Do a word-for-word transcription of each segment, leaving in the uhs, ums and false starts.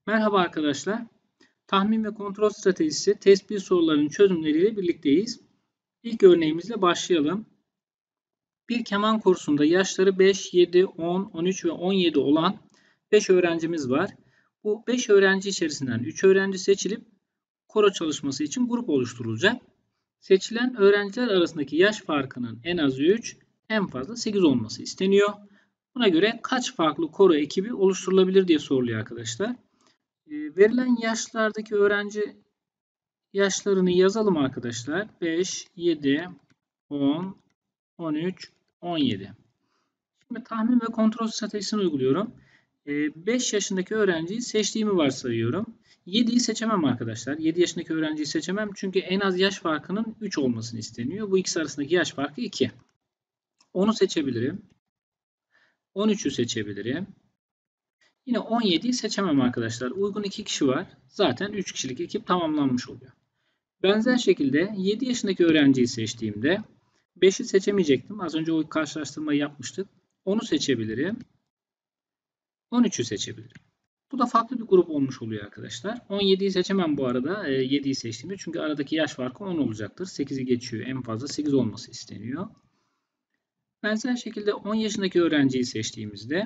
Merhaba arkadaşlar. Tahmin ve kontrol stratejisi test bir sorularının çözümleriyle birlikteyiz. İlk örneğimizle başlayalım. Bir keman kursunda yaşları beş, yedi, on, on üç ve on yedi olan beş öğrencimiz var. Bu beş öğrenci içerisinden üç öğrenci seçilip koro çalışması için grup oluşturulacak. Seçilen öğrenciler arasındaki yaş farkının en az üç, en fazla sekiz olması isteniyor. Buna göre kaç farklı koro ekibi oluşturulabilir diye soruluyor arkadaşlar. Verilen yaşlardaki öğrenci yaşlarını yazalım arkadaşlar. beş, yedi, on, on üç, on yedi. Şimdi tahmin ve kontrol stratejisini uyguluyorum. beş yaşındaki öğrenciyi seçtiğimi varsayıyorum. yediyi seçemem arkadaşlar. yedi yaşındaki öğrenciyi seçemem çünkü en az yaş farkının üç olmasını isteniyor. Bu ikisi arasındaki yaş farkı iki. onu seçebilirim. on üçü seçebilirim. Yine on yediyi seçemem arkadaşlar. Uygun iki kişi var. Zaten üç kişilik ekip tamamlanmış oluyor. Benzer şekilde yedi yaşındaki öğrenciyi seçtiğimde beşi seçemeyecektim. Az önce o karşılaştırmayı yapmıştık. onu seçebilirim. on üçü seçebilirim. Bu da farklı bir grup olmuş oluyor arkadaşlar. on yediyi seçemem bu arada. yediyi seçtiğimde. Çünkü aradaki yaş farkı on olacaktır. sekizi geçiyor. En fazla sekiz olması isteniyor. Benzer şekilde on yaşındaki öğrenciyi seçtiğimizde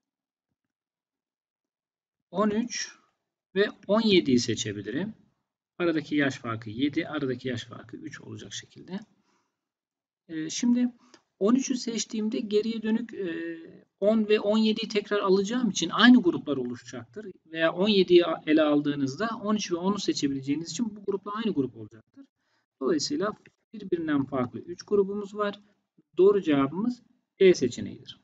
on üç ve on yediyi seçebilirim. Aradaki yaş farkı yedi, aradaki yaş farkı üç olacak şekilde. Şimdi on üçü seçtiğimde geriye dönük on ve on yediyi tekrar alacağım için aynı gruplar oluşacaktır. Veya on yediyi ele aldığınızda on üç ve onu seçebileceğiniz için bu grupla aynı grup olacaktır. Dolayısıyla birbirinden farklı üç grubumuz var. Doğru cevabımız E seçeneğidir.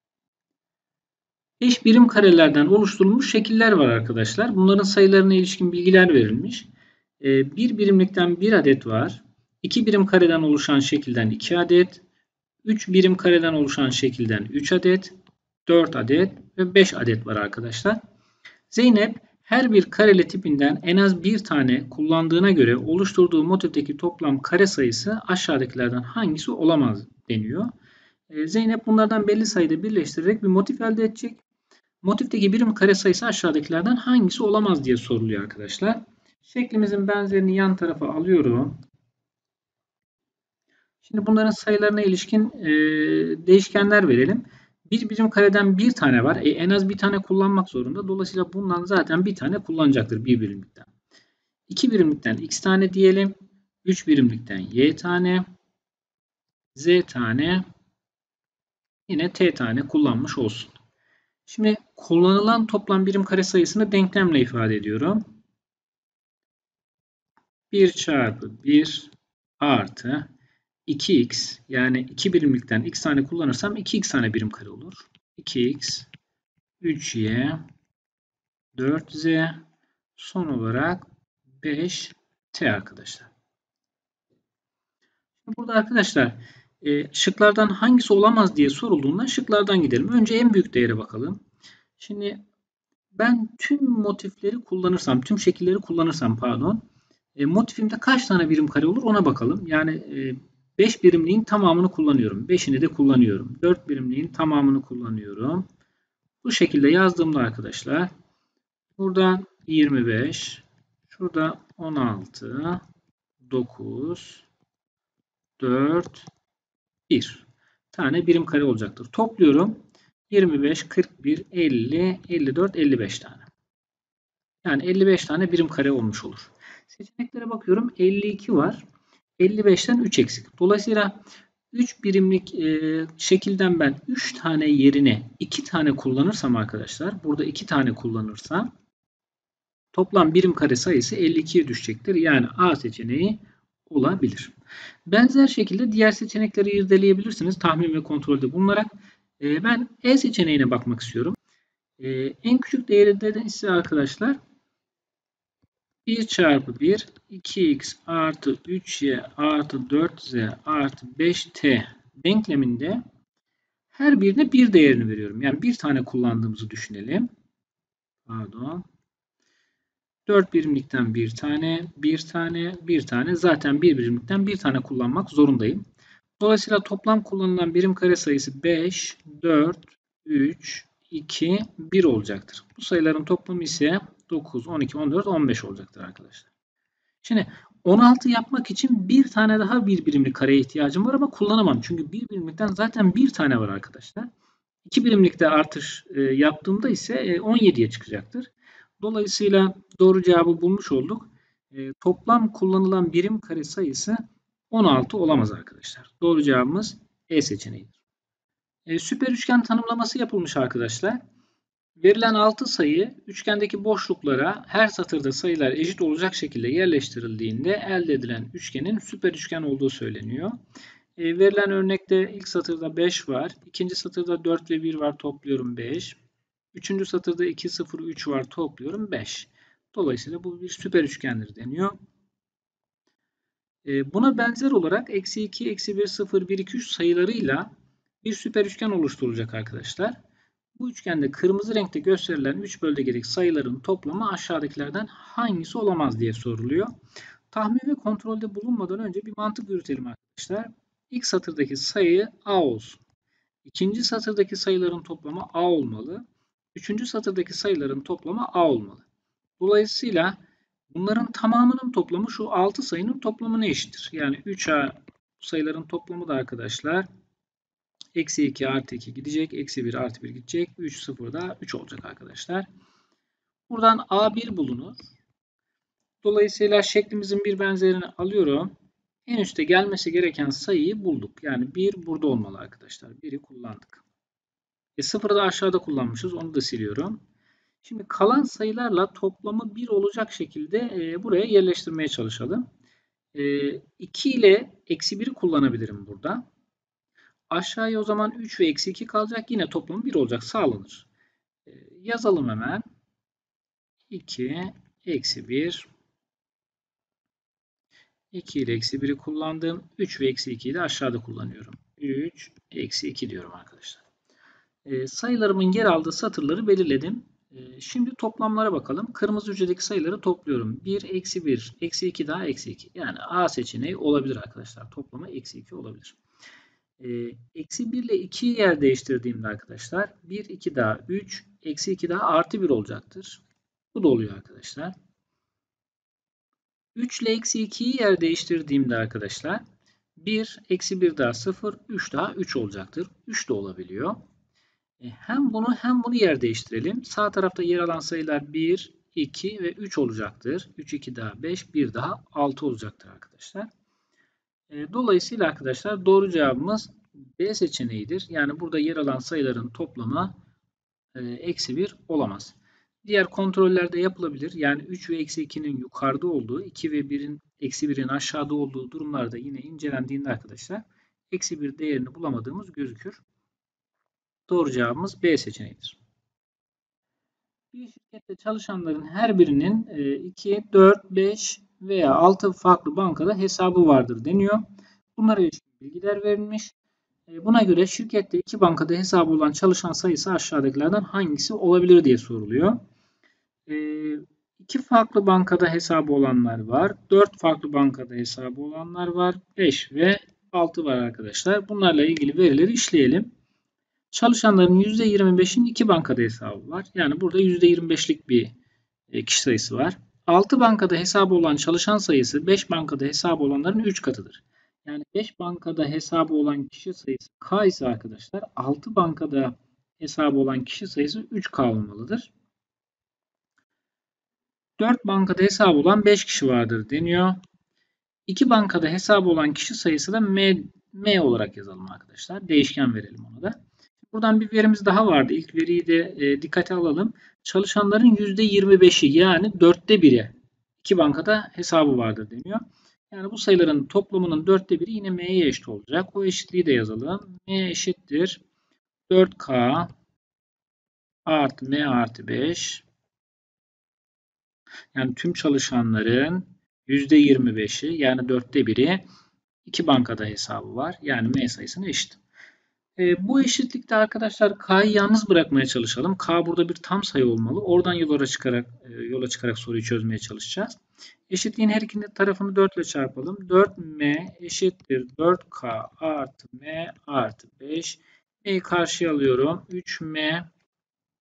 Eş birim karelerden oluşturulmuş şekiller var arkadaşlar. Bunların sayılarına ilişkin bilgiler verilmiş. Bir birimlikten bir adet var. iki birim kareden oluşan şekilden iki adet. üç birim kareden oluşan şekilden üç adet. dört adet ve beş adet var arkadaşlar. Zeynep her bir kareli tipinden en az bir tane kullandığına göre oluşturduğu motifteki toplam kare sayısı aşağıdakilerden hangisi olamaz deniyor. Zeynep bunlardan belli sayıda birleştirerek bir motif elde edecek. Motifteki birim kare sayısı aşağıdakilerden hangisi olamaz diye soruluyor arkadaşlar. Şeklimizin benzerini yan tarafa alıyorum. Şimdi bunların sayılarına ilişkin e, değişkenler verelim. Bir birim kareden bir tane var. E, en az bir tane kullanmak zorunda. Dolayısıyla bundan zaten bir tane kullanacaktır bir birimlikten. iki birimlikten x tane diyelim. üç birimlikten y tane. Z tane. Yine t tane kullanmış olsun. Şimdi kullanılan toplam birim kare sayısını denklemle ifade ediyorum. bir çarpı bir artı iki x yani iki birimlikten x tane kullanırsam iki x tane birim kare olur. iki x, üç y, dört z, son olarak beş t arkadaşlar. Burada arkadaşlar şıklardan hangisi olamaz diye sorulduğunda şıklardan gidelim. Önce en büyük değere bakalım. Şimdi ben tüm motifleri kullanırsam, tüm şekilleri kullanırsam pardon, motifimde kaç tane birim kare olur ona bakalım. Yani beş birimliğin tamamını kullanıyorum. beşini de kullanıyorum. dört birimliğin tamamını kullanıyorum. Bu şekilde yazdığımda arkadaşlar buradan yirmi beş, şurada on altı, dokuz, dört, bir tane birim kare olacaktır. Topluyorum. yirmi beş, kırk bir, elli, elli dört, elli beş tane. Yani elli beş tane birim kare olmuş olur. Seçeneklere bakıyorum. elli iki var. elli beşten üç eksik. Dolayısıyla üç birimlik e, şekilden ben üç tane yerine iki tane kullanırsam arkadaşlar, burada iki tane kullanırsam toplam birim kare sayısı elli ikiye düşecektir. Yani A seçeneği olabilir. Benzer şekilde diğer seçenekleri irdeleyebilirsiniz. Tahmin ve kontrolde bulunarak. E, ben E seçeneğine bakmak istiyorum. E, en küçük değeri de ise arkadaşlar bir çarpı bir, iki x artı üç y artı dört z artı beş t denkleminde her birine bir değerini veriyorum. Yani bir tane kullandığımızı düşünelim. Pardon. dört birimlikten bir tane, bir tane, bir tane. Zaten bir birimlikten bir tane kullanmak zorundayım. Dolayısıyla toplam kullanılan birim kare sayısı beş, dört, üç, iki, bir olacaktır. Bu sayıların toplamı ise dokuz, on iki, on dört, on beş olacaktır arkadaşlar. Şimdi on altı yapmak için bir tane daha bir birimlik kareye ihtiyacım var ama kullanamam. Çünkü bir birimlikten zaten bir tane var arkadaşlar. iki birimlikte artış e, yaptığımda ise e, on yediye çıkacaktır. Dolayısıyla doğru cevabı bulmuş olduk. E, toplam kullanılan birim kare sayısı on altı olamaz arkadaşlar. Doğru cevabımız E seçeneğidir. E, süper üçgen tanımlaması yapılmış arkadaşlar. Verilen altı sayı üçgendeki boşluklara her satırda sayılar eşit olacak şekilde yerleştirildiğinde elde edilen üçgenin süper üçgen olduğu söyleniyor. E, verilen örnekte ilk satırda beş var. İkinci satırda dört ve bir var. Topluyorum beş. Üçüncü satırda iki, sıfır, üç var. Topluyorum beş. Dolayısıyla bu bir süper üçgendir deniyor. E, buna benzer olarak eksi iki, eksi bir, sıfır, bir, iki, üç sayılarıyla bir süper üçgen oluşturulacak arkadaşlar. Bu üçgende kırmızı renkte gösterilen üç bölgedeki sayıların toplamı aşağıdakilerden hangisi olamaz diye soruluyor. Tahmin ve kontrolde bulunmadan önce bir mantık yürütelim arkadaşlar. İlk satırdaki sayı A olsun. İkinci satırdaki sayıların toplamı A olmalı. Üçüncü satırdaki sayıların toplamı A olmalı. Dolayısıyla bunların tamamının toplamı şu altı sayının toplamına eşittir. Yani üç A sayıların toplamı da arkadaşlar eksi iki artı iki gidecek. Eksi bir artı bir gidecek. üç sıfır da üç olacak arkadaşlar. Buradan A bir bulunur. Dolayısıyla şeklimizin bir benzerini alıyorum. En üstte gelmesi gereken sayıyı bulduk. Yani bir burada olmalı arkadaşlar. bir'i kullandık. E sıfırı da aşağıda kullanmışız. Onu da siliyorum. Şimdi kalan sayılarla toplamı bir olacak şekilde e, buraya yerleştirmeye çalışalım. E, iki ile eksi bir'i kullanabilirim burada. Aşağıya o zaman üç ve eksi iki kalacak. Yine toplamı bir olacak. Sağlanır. E, yazalım hemen. iki, eksi bir. iki ile eksi bir'i kullandım. üç ve eksi ikiyi de aşağıda kullanıyorum. üç, eksi iki diyorum arkadaşlar. E, sayılarımın yer aldığı satırları belirledim. E, şimdi toplamlara bakalım. Kırmızı hücredeki sayıları topluyorum. bir, eksi bir, eksi iki daha eksi iki. Yani A seçeneği olabilir arkadaşlar. Toplamı eksi iki olabilir. E, eksi bir ile ikiyi yer değiştirdiğimde arkadaşlar bir, iki daha üç, eksi iki daha artı bir olacaktır. Bu da oluyor arkadaşlar. üç ile eksi ikiyi yer değiştirdiğimde arkadaşlar bir, eksi bir daha sıfır, üç daha üç olacaktır. üç de olabiliyor. E, hem bunu hem bunu yer değiştirelim. Sağ tarafta yer alan sayılar bir, iki ve üç olacaktır. üç, iki daha beş, bir daha altı olacaktır arkadaşlar. E, dolayısıyla arkadaşlar doğru cevabımız B seçeneğidir. Yani burada yer alan sayıların toplamı e, eksi bir olamaz. Diğer kontroller de yapılabilir. Yani üç ve eksi ikinin yukarıda olduğu, iki ve birin eksi birin aşağıda olduğu durumlarda yine incelendiğinde arkadaşlar eksi bir değerini bulamadığımız gözükür. Doğru cevabımız B seçeneğidir. Bir şirkette çalışanların her birinin iki, dört, beş veya altı farklı bankada hesabı vardır deniyor. Bunlara ilişkin bilgiler verilmiş. Buna göre şirkette iki bankada hesabı olan çalışan sayısı aşağıdakilerden hangisi olabilir diye soruluyor. İki farklı bankada hesabı olanlar var. dört farklı bankada hesabı olanlar var. beş ve altı var arkadaşlar. Bunlarla ilgili verileri işleyelim. Çalışanların yüzde yirmi beşinin iki bankada hesabı var. Yani burada yüzde yirmi beşlik bir kişi sayısı var. altı bankada hesabı olan çalışan sayısı beş bankada hesabı olanların üç katıdır. Yani beş bankada hesabı olan kişi sayısı K ise arkadaşlar altı bankada hesabı olan kişi sayısı üç K olmalıdır. dört bankada hesabı olan beş kişi vardır deniyor. iki bankada hesabı olan kişi sayısı da M, M olarak yazalım arkadaşlar. Değişken verelim ona da. Buradan bir verimiz daha vardı. İlk veriyi de e, dikkate alalım. Çalışanların yüzde yirmi beşi yani dörtte biri iki bankada hesabı vardır deniyor. Yani bu sayıların toplamının dörtte biri yine M'ye eşit olacak. O eşitliği de yazalım. M eşittir dört K artı M artı beş. Yani tüm çalışanların yüzde yirmi beşi yani dörtte biri iki bankada hesabı var. Yani M sayısına eşit. E, bu eşitlikte arkadaşlar K'yı yalnız bırakmaya çalışalım. K burada bir tam sayı olmalı. Oradan yola çıkarak e, yola çıkarak soruyu çözmeye çalışacağız. Eşitliğin her iki tarafını dört ile çarpalım. dört M eşittir dört K artı M artı beş. M'yi karşıya alıyorum. üç M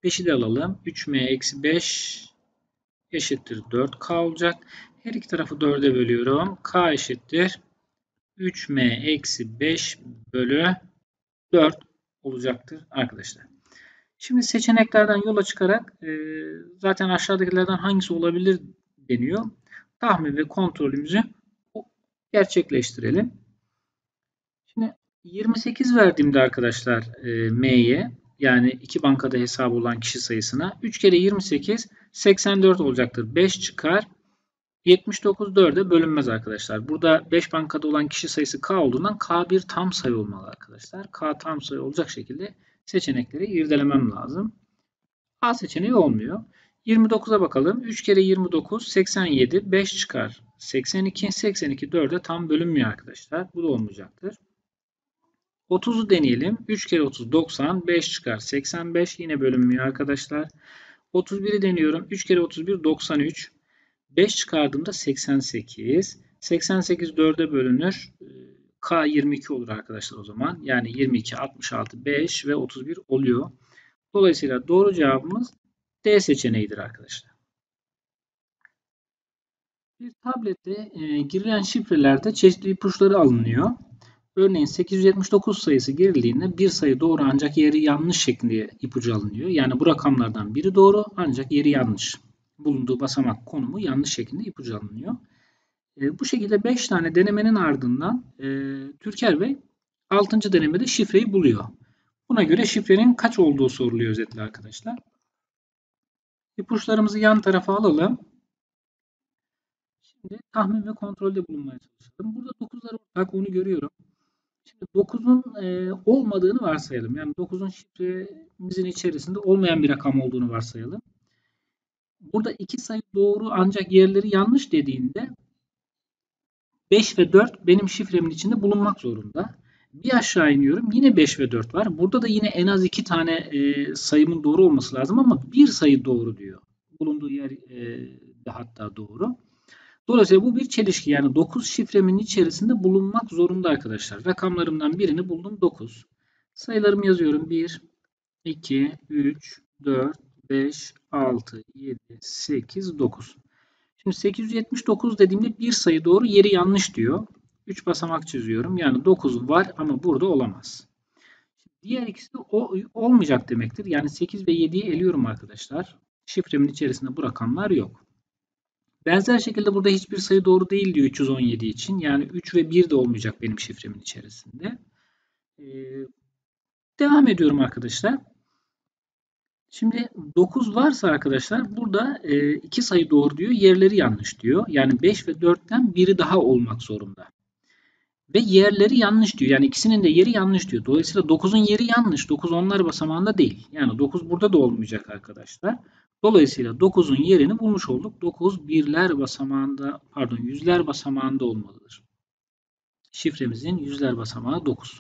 beşi de alalım. üç m eksi beş eşittir dört k olacak. Her iki tarafı dörde bölüyorum. K eşittir üç m eksi beş bölü dört olacaktır arkadaşlar. Şimdi seçeneklerden yola çıkarak e, zaten aşağıdakilerden hangisi olabilir deniyor. Tahmin ve kontrolümüzü gerçekleştirelim. Şimdi yirmi sekiz verdiğimde arkadaşlar e, M'ye, yani iki bankada hesabı olan kişi sayısına, üç kere yirmi sekiz seksen dört olacaktır. beş çıkar. yetmiş dokuz dörde bölünmez arkadaşlar. Burada beş bankada olan kişi sayısı K olduğundan K bir tam sayı olmalı arkadaşlar. K tam sayı olacak şekilde seçenekleri irdelemem lazım. A seçeneği olmuyor. yirmi dokuza bakalım. üç kere yirmi dokuz seksen yedi. beş çıkar. seksen iki. seksen iki dörde tam bölünmüyor arkadaşlar. Bu da olmayacaktır. otuzu deneyelim. üç kere otuz doksan. beş çıkar. seksen beş. Yine bölünmüyor arkadaşlar. otuz biri deniyorum. üç kere otuz bir doksan üç. beş çıkardığımda seksen sekiz. seksen sekiz dörde bölünür. K yirmi iki olur arkadaşlar o zaman. Yani yirmi iki, altmış altı, beş ve otuz bir oluyor. Dolayısıyla doğru cevabımız D seçeneğidir arkadaşlar. Bir tablette e, girilen şifrelerde çeşitli ipuçları alınıyor. Örneğin sekiz yüz yetmiş dokuz sayısı girildiğinde bir sayı doğru ancak yeri yanlış şeklinde ipucu alınıyor. Yani bu rakamlardan biri doğru ancak yeri yanlış. Bulunduğu basamak konumu yanlış şeklinde ipucu alınıyor. E, bu şekilde beş tane denemenin ardından e, Türker Bey altıncı denemede şifreyi buluyor. Buna göre şifrenin kaç olduğu soruluyor özetle arkadaşlar. İpuçlarımızı yan tarafa alalım. Şimdi tahmin ve kontrolde bulunmaya çalışalım. Burada dokuzlar ortak, onu görüyorum. Şimdi dokuzun e, olmadığını varsayalım. Yani dokuzun şifremizin içerisinde olmayan bir rakam olduğunu varsayalım. Burada iki sayı doğru ancak yerleri yanlış dediğinde beş ve dört benim şifremin içinde bulunmak zorunda. Bir aşağı iniyorum. Yine beş ve dört var. Burada da yine en az iki tane e, sayımın doğru olması lazım ama bir sayı doğru diyor. Bulunduğu yer e, de hatta doğru. Dolayısıyla bu bir çelişki. Yani dokuz şifremin içerisinde bulunmak zorunda arkadaşlar. Rakamlarımdan birini buldum, dokuz. Sayılarımı yazıyorum. bir, iki, üç, dört, beş, altı, yedi, sekiz, dokuz. Şimdi sekiz yüz yetmiş dokuz dediğimde bir sayı doğru, yeri yanlış diyor. üç basamak çiziyorum. Yani dokuz var ama burada olamaz. Diğer ikisi de o, olmayacak demektir. Yani sekiz ve yediyi eliyorum arkadaşlar. Şifremin içerisinde bu rakamlar yok. Benzer şekilde burada hiçbir sayı doğru değil diyor üç yüz on yedi için. Yani üç ve bir de olmayacak benim şifremin içerisinde. Ee, devam ediyorum arkadaşlar. Şimdi dokuz varsa arkadaşlar burada iki sayı doğru diyor. Yerleri yanlış diyor. Yani beş ve dörtten biri daha olmak zorunda. Ve yerleri yanlış diyor. Yani ikisinin de yeri yanlış diyor. Dolayısıyla dokuzun yeri yanlış. dokuz onlar basamağında değil. Yani dokuz burada da olmayacak arkadaşlar. Dolayısıyla dokuzun yerini bulmuş olduk. dokuz birler basamağında, pardon yüzler basamağında olmalıdır. Şifremizin yüzler basamağı dokuz.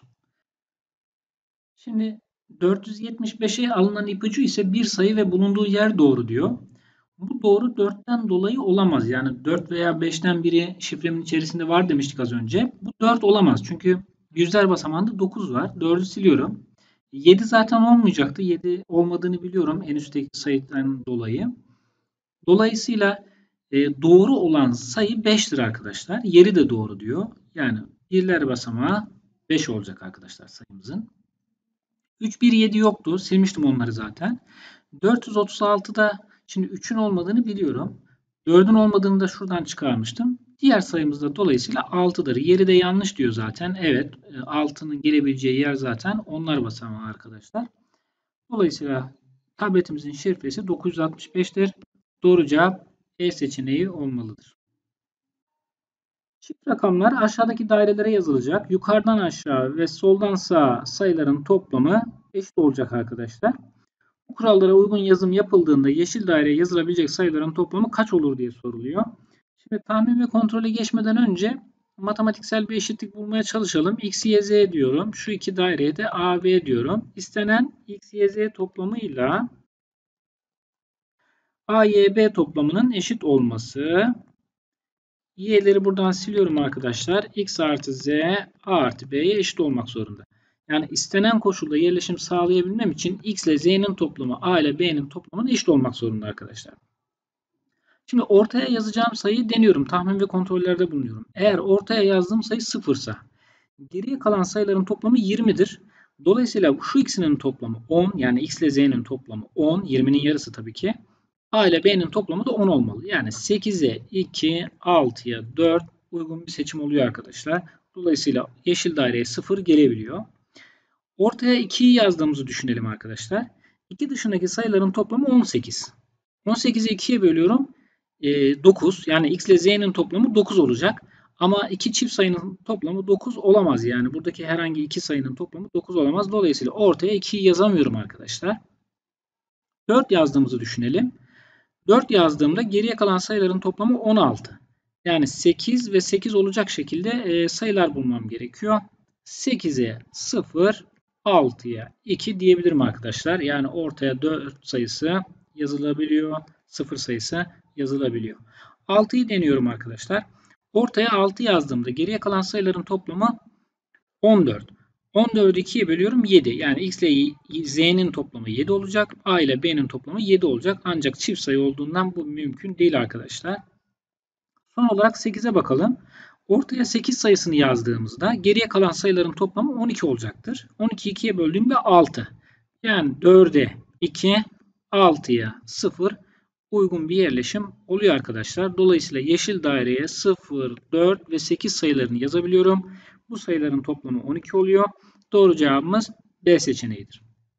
Şimdi dört yüz yetmiş beşe alınan ipucu ise bir sayı ve bulunduğu yer doğru diyor. Bu doğru dörtten dolayı olamaz. Yani dört veya beşten biri şifremin içerisinde var demiştik az önce. Bu dört olamaz. Çünkü yüzler basamağında dokuz var. dördü siliyorum. yedi zaten olmayacaktı. yedi olmadığını biliyorum en üstteki sayıdan dolayı. Dolayısıyla e, doğru olan sayı beştir arkadaşlar. Yeri de doğru diyor. Yani birler basamağı beş olacak arkadaşlar sayımızın. üç, bir, yedi yoktu. Silmiştim onları zaten. dört yüz otuz altıda şimdi üçün olmadığını biliyorum. dördün olmadığını da şuradan çıkarmıştım. Diğer sayımız da dolayısıyla altıdır. Yeri de yanlış diyor zaten. Evet, altının gelebileceği yer zaten onlar basamağı arkadaşlar. Dolayısıyla tabletimizin şifresi dokuz yüz altmış beş'tir. Doğru cevap E seçeneği olmalıdır. Çift rakamlar aşağıdaki dairelere yazılacak. Yukarıdan aşağı ve soldan sağa sayıların toplamı eşit olacak arkadaşlar. Bu kurallara uygun yazım yapıldığında yeşil daireye yazılabilecek sayıların toplamı kaç olur diye soruluyor. Şimdi tahmin ve kontrole geçmeden önce matematiksel bir eşitlik bulmaya çalışalım. X, Y, Z diyorum. Şu iki daireye de A, B diyorum. İstenen X, Y, Z toplamıyla A, Y, B toplamının eşit olması. Y'leri buradan siliyorum arkadaşlar. X artı Z A artı B'ye eşit olmak zorunda. Yani istenen koşulda yerleşim sağlayabilmem için x ile z'nin toplamı a ile b'nin toplamına eşit olmak zorunda arkadaşlar. Şimdi ortaya yazacağım sayıyı deniyorum. Tahmin ve kontrollerde bulunuyorum. Eğer ortaya yazdığım sayı sıfırsa geriye kalan sayıların toplamı yirmidir. Dolayısıyla şu ikisinin toplamı on, yani x ile z'nin toplamı on, yirminin yarısı tabii ki. A ile b'nin toplamı da on olmalı. Yani sekize iki, altıya dört uygun bir seçim oluyor arkadaşlar. Dolayısıyla yeşil daireye sıfır gelebiliyor. Ortaya ikiyi yazdığımızı düşünelim arkadaşlar. iki dışındaki sayıların toplamı on sekiz. on sekizi ikiye bölüyorum. E, dokuz. Yani x ile z'nin toplamı dokuz olacak. Ama iki çift sayının toplamı dokuz olamaz. Yani buradaki herhangi iki sayının toplamı dokuz olamaz. Dolayısıyla ortaya ikiyi yazamıyorum arkadaşlar. dört yazdığımızı düşünelim. dört yazdığımda geriye kalan sayıların toplamı on altı. Yani sekiz ve sekiz olacak şekilde e, sayılar bulmam gerekiyor. sekize sıfır, altıya iki diyebilirim arkadaşlar. Yani ortaya dört sayısı yazılabiliyor. sıfır sayısı yazılabiliyor. altıyı deniyorum arkadaşlar. Ortaya altı yazdığımda geriye kalan sayıların toplamı on dört. on dördü ikiye bölüyorum yedi. Yani x ile z'nin toplamı yedi olacak. A ile b'nin toplamı yedi olacak. Ancak çift sayı olduğundan bu mümkün değil arkadaşlar. Son olarak sekize bakalım. Ortaya sekiz sayısını yazdığımızda geriye kalan sayıların toplamı on iki olacaktır. on ikiyi ikiye böldüğümde altı. Yani dörde iki, altıya sıfır uygun bir yerleşim oluyor arkadaşlar. Dolayısıyla yeşil daireye sıfır, dört ve sekiz sayılarını yazabiliyorum. Bu sayıların toplamı on iki oluyor. Doğru cevabımız B seçeneğidir.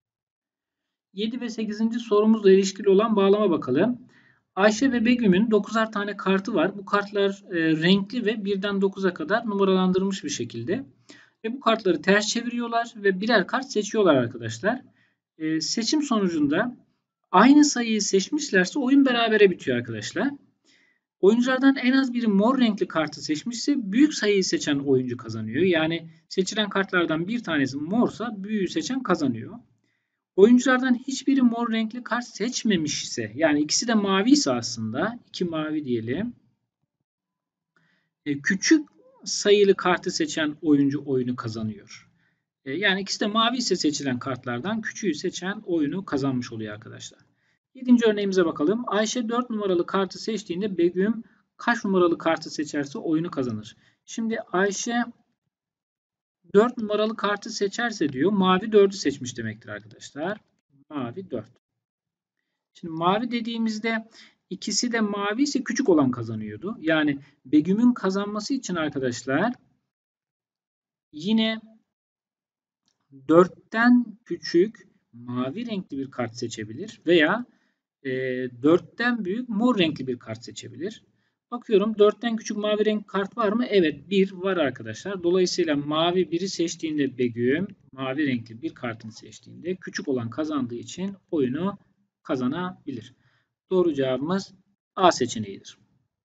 yedi ve sekizinci sorumuzla ilişkili olan bağlama bakalım. Ayşe ve Begüm'ün dokuzar tane kartı var. Bu kartlar e, renkli ve birden dokuza kadar numaralandırılmış bir şekilde. Ve bu kartları ters çeviriyorlar ve birer kart seçiyorlar arkadaşlar. E, seçim sonucunda aynı sayıyı seçmişlerse oyun berabere bitiyor arkadaşlar. Oyunculardan en az biri mor renkli kartı seçmişse büyük sayıyı seçen oyuncu kazanıyor. Yani seçilen kartlardan bir tanesi morsa büyüğü seçen kazanıyor. Oyunculardan hiçbiri mor renkli kart seçmemişse, yani ikisi de mavi ise aslında, iki mavi diyelim. Küçük sayılı kartı seçen oyuncu oyunu kazanıyor. Yani ikisi de mavi ise seçilen kartlardan küçüğü seçen oyunu kazanmış oluyor arkadaşlar. Yedinci örneğimize bakalım. Ayşe dört numaralı kartı seçtiğinde Begüm kaç numaralı kartı seçerse oyunu kazanır. Şimdi Ayşe dört numaralı kartı seçerse diyor mavi dördü seçmiş demektir arkadaşlar. Mavi dört. Şimdi mavi dediğimizde ikisi de mavi ise küçük olan kazanıyordu. Yani Begüm'ün kazanması için arkadaşlar yine dörtten küçük mavi renkli bir kart seçebilir veya e, dörtten büyük mor renkli bir kart seçebilir. Bakıyorum dörtten küçük mavi renk kart var mı? Evet bir var arkadaşlar. Dolayısıyla mavi biri seçtiğinde Begüm mavi renkli bir kartını seçtiğinde küçük olan kazandığı için oyunu kazanabilir. Doğru cevabımız A seçeneğidir.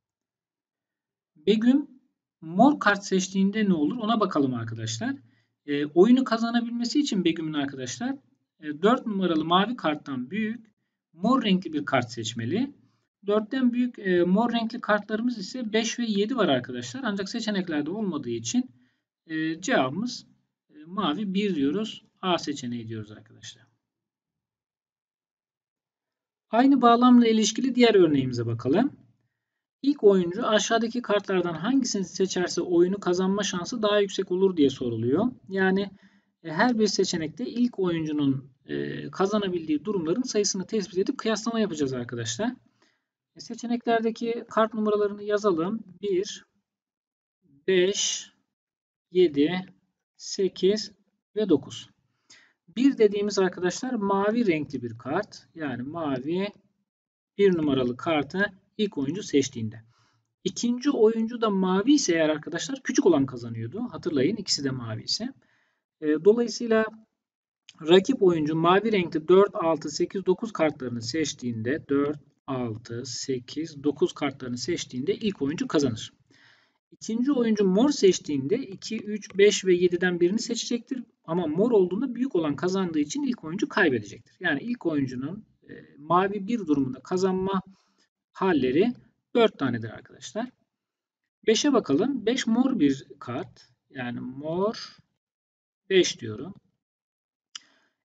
Begüm mor kart seçtiğinde ne olur? Ona bakalım arkadaşlar. E, oyunu kazanabilmesi için Begüm'ün arkadaşlar e, dört numaralı mavi karttan büyük mor renkli bir kart seçmeli. dörtten büyük e, mor renkli kartlarımız ise beş ve yedi var arkadaşlar. Ancak seçeneklerde olmadığı için e, cevabımız e, mavi bir diyoruz. A seçeneği diyoruz arkadaşlar. Aynı bağlamla ilişkili diğer örneğimize bakalım. İlk oyuncu aşağıdaki kartlardan hangisini seçerse oyunu kazanma şansı daha yüksek olur diye soruluyor. Yani her bir seçenekte ilk oyuncunun kazanabildiği durumların sayısını tespit edip kıyaslama yapacağız arkadaşlar. Seçeneklerdeki kart numaralarını yazalım. bir, beş, yedi, sekiz ve dokuz. bir dediğimiz arkadaşlar mavi renkli bir kart. Yani mavi bir numaralı kartı ilk oyuncu seçtiğinde. İkinci oyuncu da mavi ise eğer arkadaşlar küçük olan kazanıyordu. Hatırlayın ikisi de mavi ise. Dolayısıyla rakip oyuncu mavi renkli dört, altı, sekiz, dokuz kartlarını seçtiğinde dört, altı, sekiz, dokuz kartlarını seçtiğinde ilk oyuncu kazanır. İkinci oyuncu mor seçtiğinde iki, üç, beş ve yediden birini seçecektir. Ama mor olduğunda büyük olan kazandığı için ilk oyuncu kaybedecektir. Yani ilk oyuncunun e, mavi bir durumunda kazanma halleri dört tanedir arkadaşlar. beşe bakalım. beş mor bir kart. Yani mor beş diyorum.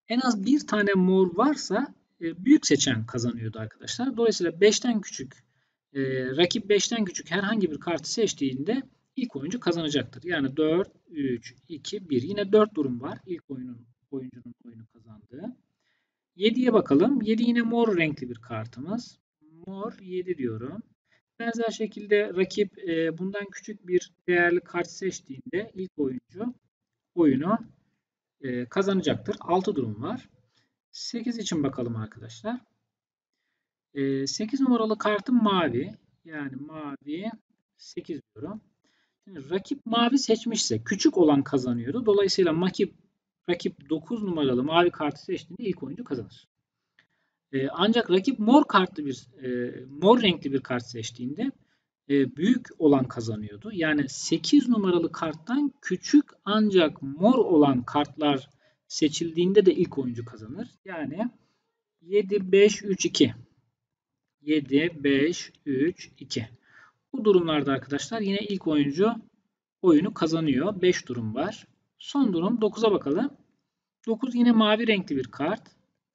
En az bir tane mor varsa e, büyük seçen kazanıyordu arkadaşlar. Dolayısıyla beşten küçük, e, rakip beşten küçük herhangi bir kartı seçtiğinde ilk oyuncu kazanacaktır. Yani dört, üç, iki, bir. Yine dört durum var. İlk oyunun oyuncunun oyunu kazandığı. yediye bakalım. yedi yine mor renkli bir kartımız. Mor yedi diyorum. Benzer şekilde rakip e, bundan küçük bir değerli kart seçtiğinde ilk oyuncu oyunu e, kazanacaktır. altı durum var. sekiz için bakalım arkadaşlar. E, sekiz numaralı kartım mavi. Yani mavi sekiz diyorum. Şimdi rakip mavi seçmişse küçük olan kazanıyordu. Dolayısıyla rakip, rakip dokuz numaralı mavi kartı seçtiğinde ilk oyuncu kazanır. E, ancak rakip mor kartlı bir e, mor renkli bir kart seçtiğinde e, büyük olan kazanıyordu. Yani sekiz numaralı karttan küçük ancak mor olan kartlar seçildiğinde de ilk oyuncu kazanır. Yani yedi, beş, üç, iki. yedi, beş, üç, iki. Bu durumlarda arkadaşlar yine ilk oyuncu oyunu kazanıyor. beş durum var. Son durum dokuza bakalım. dokuz yine mavi renkli bir kart.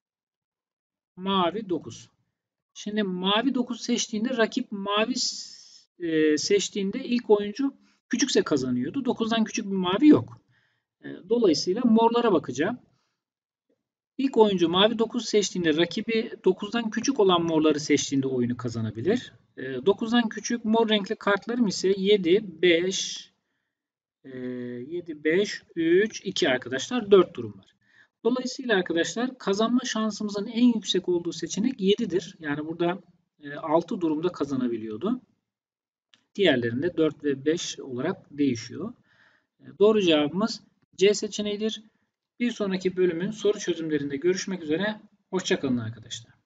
Mavi dokuz. Şimdi mavi dokuz seçtiğinde rakip mavi e, seçtiğinde ilk oyuncu küçükse kazanıyordu. dokuzdan küçük bir mavi yok. E, dolayısıyla morlara bakacağım. İlk oyuncu mavi dokuz seçtiğinde rakibi dokuzdan küçük olan morları seçtiğinde oyunu kazanabilir. E, dokuzdan küçük mor renkli kartlarım ise yedi, beş, yedi, beş, üç, iki arkadaşlar. dört durum var. Dolayısıyla arkadaşlar kazanma şansımızın en yüksek olduğu seçenek yedidir. Yani burada altı durumda kazanabiliyordu. Diğerlerinde dört ve beş olarak değişiyor. Doğru cevabımız C seçeneğidir. Bir sonraki bölümün soru çözümlerinde görüşmek üzere. Hoşça kalın arkadaşlar.